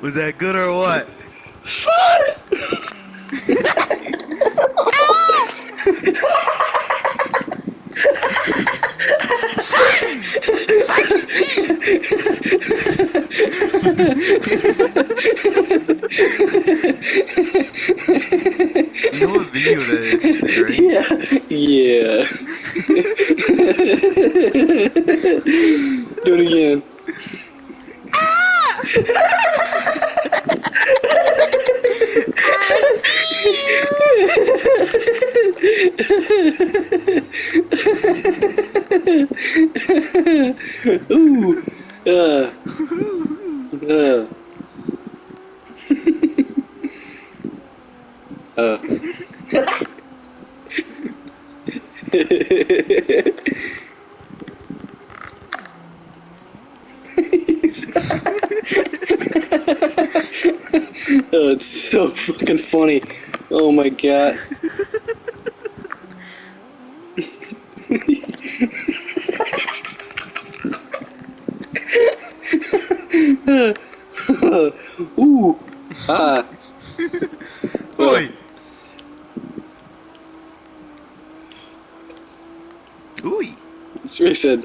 Was that good or what? You know what video that is, right? Yeah. Do it again. Ooh. Oh, it's so fucking funny. Oh my god. Ooh. Ah. Oi. Ooh. That's what I said.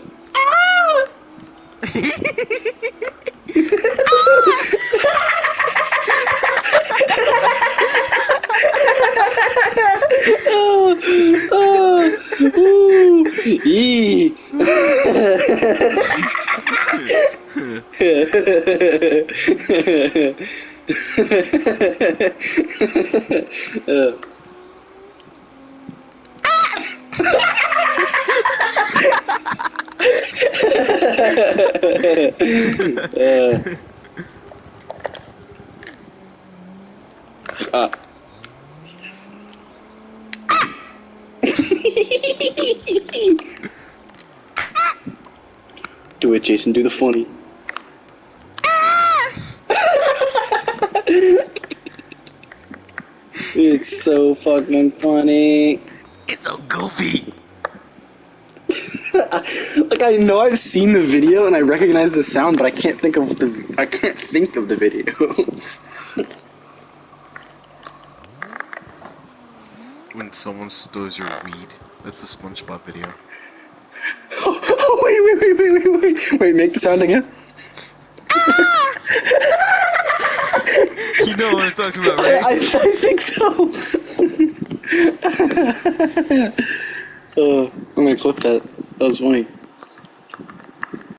Ooh. Yee. Do it, Jason. Do the funny. It's so fucking funny. It's so goofy. Like, I know I've seen the video and I recognize the sound, but I can't think of the video. When someone steals your weed, that's the SpongeBob video. Oh, wait, make the sound again. You know what I'm talking about, right? I think so. I'm gonna clip that. That was funny.